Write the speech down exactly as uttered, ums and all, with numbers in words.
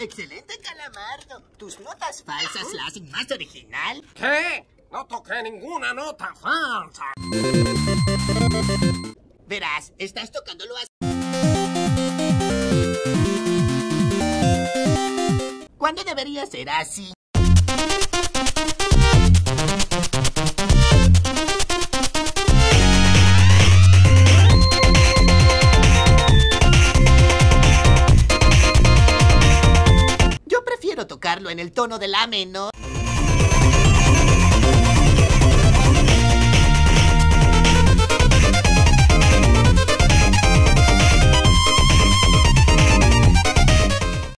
Excelente, Calamardo. Tus notas falsas la hacen más original. ¿Qué? No toqué ninguna nota falsa. Verás, estás tocándolo así. ¿Cuándo debería ser así? Yo prefiero tocarlo en el tono de la menor.